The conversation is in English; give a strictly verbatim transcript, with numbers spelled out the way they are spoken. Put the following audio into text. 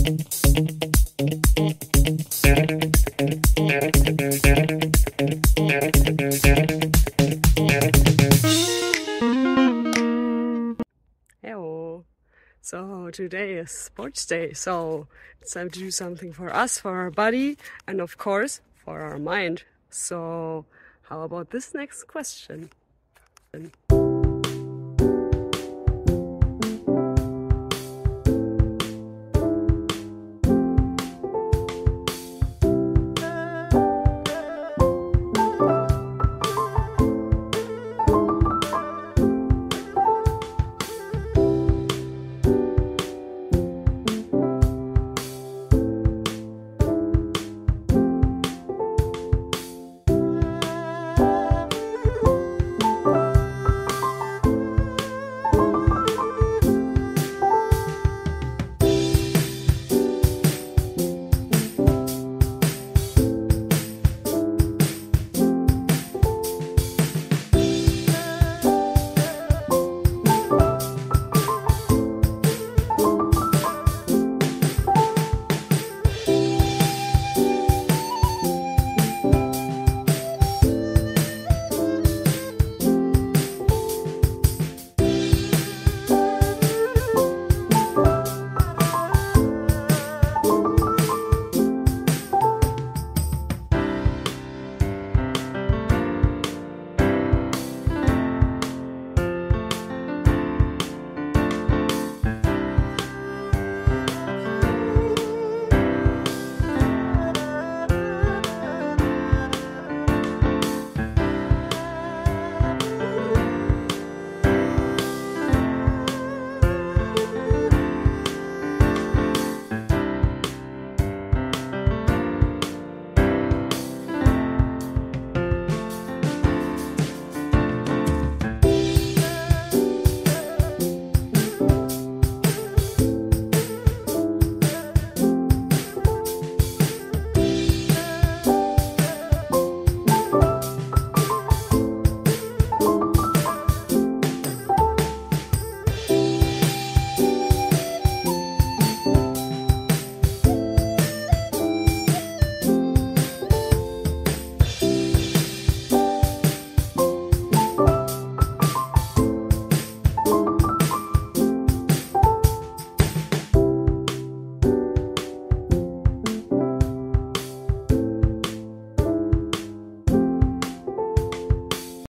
Hello. So today is sports day, so it's time to do something for us, for our body, and of course for our mind. So how about this next question?